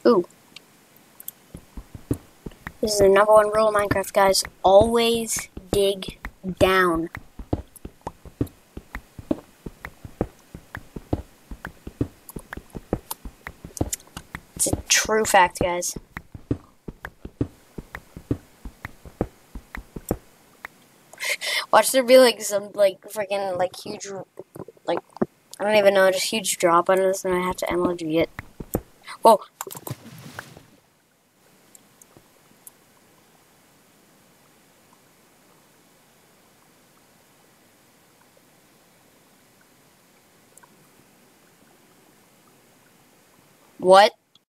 Ooh. This is the #1 rule of Minecraft, guys. Always dig down. It's a true fact, guys. Watch there be like some like freaking like huge like I don't even know, just huge drop on this, and I have to MLG it. Whoa. What?